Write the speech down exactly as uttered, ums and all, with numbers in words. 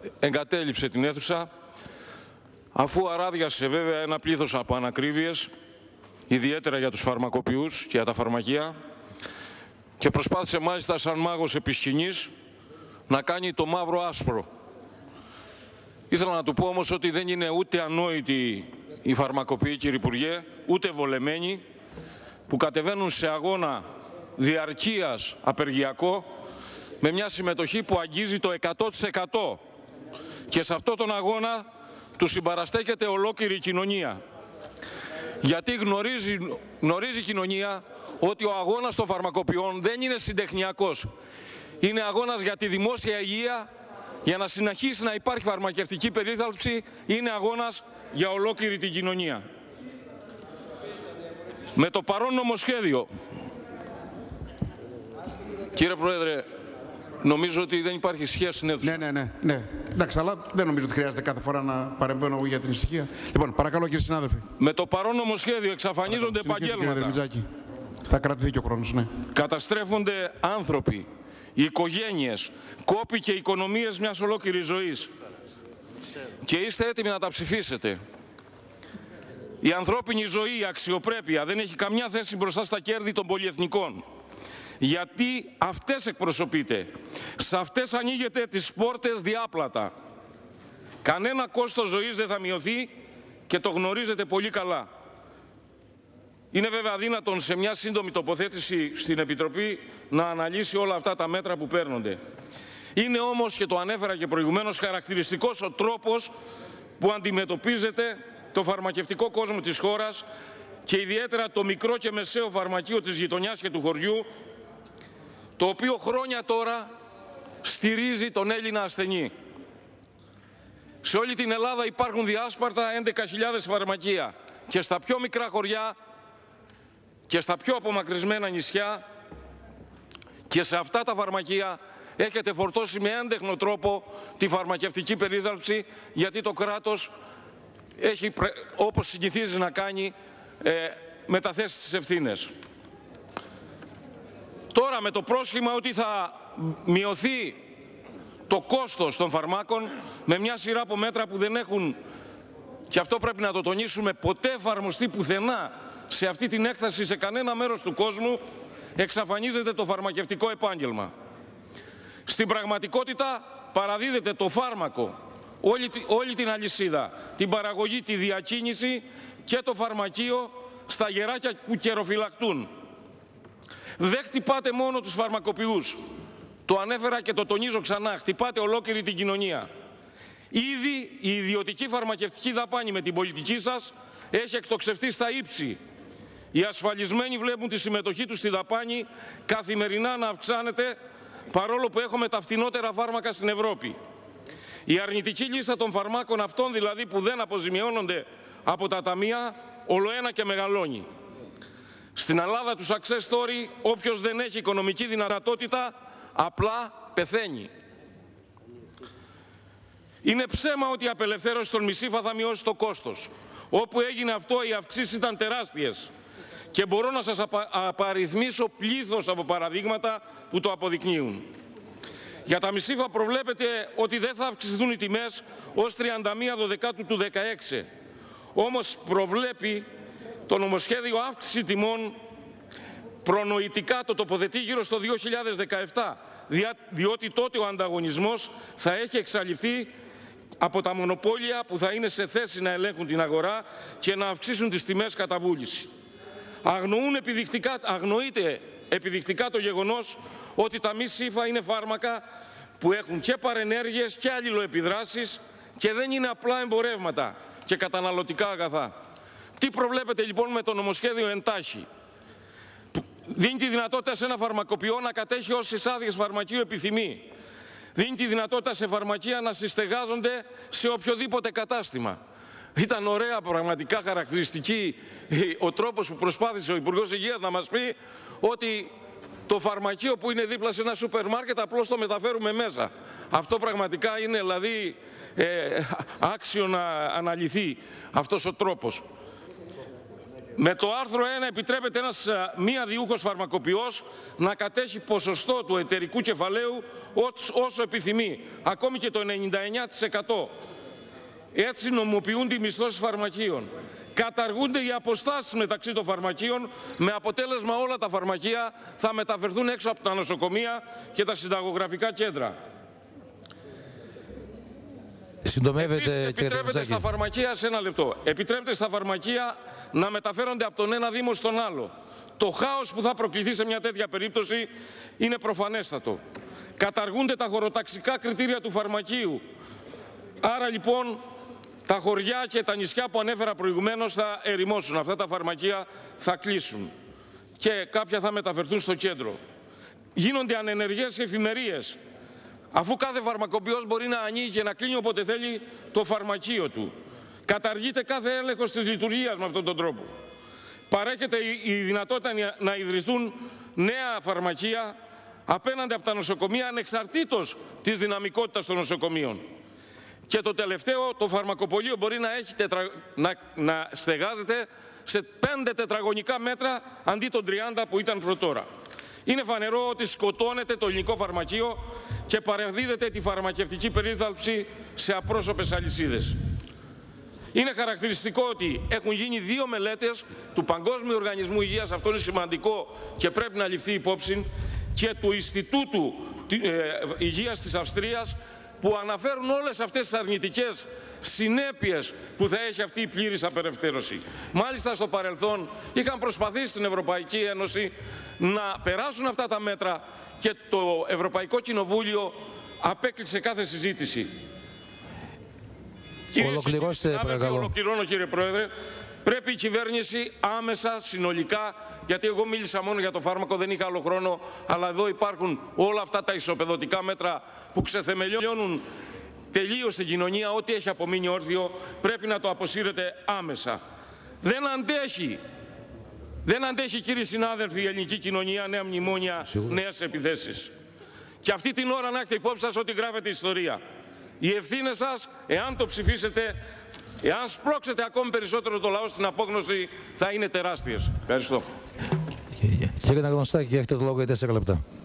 εγκατέλειψε την αίθουσα, αφού αράδιασε βέβαια ένα πλήθος από ανακρίβειες, ιδιαίτερα για τους φαρμακοποιούς και για τα φαρμακεία, και προσπάθησε μάλιστα σαν μάγος επί σκηνής να κάνει το μαύρο άσπρο. Ήθελα να του πω όμως ότι δεν είναι ούτε ανόητοι οι φαρμακοποιοί, κύριε Υπουργέ, ούτε βολεμένοι, που κατεβαίνουν σε αγώνα διαρκείας απεργιακό με μια συμμετοχή που αγγίζει το εκατό τοις εκατό. Και σε αυτόν τον αγώνα του συμπαραστέκεται ολόκληρη η κοινωνία. Γιατί γνωρίζει, γνωρίζει η κοινωνία ότι ο αγώνας των φαρμακοποιών δεν είναι συντεχνιακός. Είναι αγώνας για τη δημόσια υγεία, για να συνεχίσει να υπάρχει φαρμακευτική περίθαλψη, είναι αγώνας για ολόκληρη την κοινωνία. Με το παρόν νομοσχέδιο, κύριε Πρόεδρε, νομίζω ότι δεν υπάρχει ησυχία στην αίθουσα. Ναι, ναι, ναι, ναι. Εντάξει, αλλά δεν νομίζω ότι χρειάζεται κάθε φορά να παρεμβαίνω για την ησυχία. Λοιπόν, παρακαλώ κύριε συνάδελφε. Με το παρόν νομοσχέδιο εξαφανίζονται επαγγέλματα. Θα κρατηθεί και ο χρόνος, ναι. Καταστρέφονται άνθρωποι, οι οικογένειες, κόποι και οικονομίες μιας ολόκληρης ζωής. Και είστε έτοιμοι να τα ψηφίσετε. Η ανθρώπινη ζωή, η αξιοπρέπεια δεν έχει καμιά θέση μπροστά στα κέρδη των πολυεθνικών. Γιατί αυτές εκπροσωπείτε. Σε αυτές ανοίγετε τις πόρτες διάπλατα. Κανένα κόστος ζωής δεν θα μειωθεί και το γνωρίζετε πολύ καλά. Είναι βέβαια αδύνατον σε μια σύντομη τοποθέτηση στην Επιτροπή να αναλύσει όλα αυτά τα μέτρα που παίρνονται. Είναι όμως, και το ανέφερα και προηγουμένως, χαρακτηριστικός ο τρόπος που αντιμετωπίζεται το φαρμακευτικό κόσμο της χώρας και ιδιαίτερα το μικρό και μεσαίο φαρμακείο της γειτονιάς και του χωριού, το οποίο χρόνια τώρα στηρίζει τον Έλληνα ασθενή. Σε όλη την Ελλάδα υπάρχουν διάσπαρτα έντεκα χιλιάδες φαρμακεία και στα πιο μικρά χωριά και στα πιο απομακρυσμένα νησιά, και σε αυτά τα φαρμακεία έχετε φορτώσει με έντεχνο τρόπο τη φαρμακευτική περίθαλψη, γιατί το κράτος έχει, όπως συνηθίζει να κάνει, ε, μεταθέσει τις ευθύνες. Τώρα με το πρόσχημα ότι θα μειωθεί το κόστος των φαρμάκων με μια σειρά από μέτρα που δεν έχουν, και αυτό πρέπει να το τονίσουμε, ποτέ εφαρμοστεί πουθενά σε αυτή την έκταση σε κανένα μέρος του κόσμου, εξαφανίζεται το φαρμακευτικό επάγγελμα. Στην πραγματικότητα παραδίδεται το φάρμακο, όλη, όλη την αλυσίδα, την παραγωγή, τη διακίνηση και το φαρμακείο στα γεράκια που καιροφυλακτούν. Δεν χτυπάτε μόνο τους φαρμακοποιούς. Το ανέφερα και το τονίζω ξανά. Χτυπάτε ολόκληρη την κοινωνία. Ήδη η ιδιωτική φαρμακευτική δαπάνη με την πολιτική σας έχει εκτοξευτεί στα ύψη. Οι ασφαλισμένοι βλέπουν τη συμμετοχή τους στη δαπάνη καθημερινά να αυξάνεται, παρόλο που έχουμε τα φθηνότερα φάρμακα στην Ευρώπη. Η αρνητική λίστα των φαρμάκων αυτών, δηλαδή που δεν αποζημιώνονται από τα ταμεία, ολοένα και μεγαλώνει. Στην Ελλάδα του success story, όποιος δεν έχει οικονομική δυνατότητα απλά πεθαίνει. Είναι ψέμα ότι η απελευθέρωση των μισήφα θα μειώσει το κόστος. Όπου έγινε αυτό, οι αυξήσεις ήταν τεράστιες. Και μπορώ να σας απα... απαριθμίσω πλήθος από παραδείγματα που το αποδεικνύουν. Για τα μισήφα προβλέπεται ότι δεν θα αυξηθούν οι τιμές ως τριάντα μία Δεκάτου του δεκαέξι. Όμως προβλέπει το νομοσχέδιο αύξηση τιμών, προνοητικά το τοποθετεί γύρω στο δύο χιλιάδες δεκαεπτά, διότι τότε ο ανταγωνισμός θα έχει εξαλειφθεί από τα μονοπόλια που θα είναι σε θέση να ελέγχουν την αγορά και να αυξήσουν τις τιμές κατά βούληση. Αγνοούν επιδεικτικά, αγνοείται επιδεικτικά το γεγονός ότι τα μη σύφα είναι φάρμακα που έχουν και παρενέργειες και αλληλοεπιδράσεις και δεν είναι απλά εμπορεύματα και καταναλωτικά αγαθά. Τι προβλέπετε λοιπόν με το νομοσχέδιο εντάχει? Δίνει τη δυνατότητα σε ένα φαρμακοποιό να κατέχει όσες άδειες φαρμακείου επιθυμεί. Δίνει τη δυνατότητα σε φαρμακεία να συστεγάζονται σε οποιοδήποτε κατάστημα. Ήταν ωραία, πραγματικά χαρακτηριστική ο τρόπος που προσπάθησε ο Υπουργός Υγείας να μας πει ότι το φαρμακείο που είναι δίπλα σε ένα σούπερ μάρκετ απλώς το μεταφέρουμε μέσα. Αυτό πραγματικά είναι δηλαδή ε, άξιο να αναλυθεί αυτός ο τρόπος. Με το άρθρο ένα επιτρέπεται ένας μη αδιούχος φαρμακοποιός να κατέχει ποσοστό του εταιρικού κεφαλαίου όσο επιθυμεί, ακόμη και το ενενήντα εννέα τοις εκατό. Έτσι νομιμοποιούνται οι μισθώσεις φαρμακείων. Καταργούνται οι αποστάσεις μεταξύ των φαρμακείων, με αποτέλεσμα όλα τα φαρμακεία θα μεταφερθούν έξω από τα νοσοκομεία και τα συνταγογραφικά κέντρα. Συντομεύεται, Επίσης, κύριε επιτρέπεται στα φαρμακεία, σε ένα λεπτό, επιτρέπεται στα φαρμακεία να μεταφέρονται από τον ένα δήμο στον άλλο. Το χάος που θα προκληθεί σε μια τέτοια περίπτωση είναι προφανέστατο. Καταργούνται τα χωροταξικά κριτήρια του φαρμακείου. Άρα λοιπόν τα χωριά και τα νησιά που ανέφερα προηγουμένως θα ερημώσουν. Αυτά τα φαρμακεία θα κλείσουν και κάποια θα μεταφερθούν στο κέντρο. Γίνονται ανενεργές εφημερίες, αφού κάθε φαρμακοποιός μπορεί να ανοίγει και να κλείνει όποτε θέλει το φαρμακείο του. Καταργείται κάθε έλεγχος της λειτουργίας με αυτόν τον τρόπο. Παρέχεται η δυνατότητα να ιδρυθούν νέα φαρμακεία απέναντι από τα νοσοκομεία, ανεξαρτήτως της δυναμικότητας των νοσοκομείων. Και το τελευταίο, το φαρμακοπωλείο μπορεί να, έχει τετρα... να... να στεγάζεται σε πέντε τετραγωνικά μέτρα αντί των τριάντα που ήταν προτόρα. Είναι φανερό ότι σκοτώνεται το ελληνικό φαρμακείο και παραδίδεται τη φαρμακευτική περίθαλψη σε απρόσωπες αλυσίδες. Είναι χαρακτηριστικό ότι έχουν γίνει δύο μελέτες του Παγκόσμιου Οργανισμού Υγείας, αυτό είναι σημαντικό και πρέπει να ληφθεί υπόψη, και του Ινστιτούτου Υγείας της Αυστρίας, που αναφέρουν όλες αυτές τις αρνητικές συνέπειες που θα έχει αυτή η πλήρης απελευθέρωση. Μάλιστα στο παρελθόν είχαν προσπαθήσει στην Ευρωπαϊκή Ένωση να περάσουν αυτά τα μέτρα και το Ευρωπαϊκό Κοινοβούλιο απέκλεισε κάθε συζήτηση. Ολοκληρώστε, παρακαλώ. Ολοκληρώνω, κύριε Πρόεδρε. Πρέπει η κυβέρνηση άμεσα, συνολικά, γιατί εγώ μίλησα μόνο για το φάρμακο, δεν είχα άλλο χρόνο, αλλά εδώ υπάρχουν όλα αυτά τα ισοπεδωτικά μέτρα που ξεθεμελιώνουν τελείως την κοινωνία, ό,τι έχει απομείνει όρθιο, πρέπει να το αποσύρετε άμεσα. Δεν αντέχει, δεν αντέχει, κύριοι συνάδελφοι, η ελληνική κοινωνία νέα μνημόνια, Σίγουρα. νέες επιθέσεις. Και αυτή την ώρα να έχετε υπόψη σας ότι γράφεται ιστορία. Οι ευθύνες σας, εάν το ψηφίσετε, εάν σπρώξετε ακόμη περισσότερο το λαό στην απόγνωση, θα είναι τεράστιες. Ευχαριστώ. Κύριε Αναγνωστάκη, έχετε το λόγο για τέσσερα λεπτά.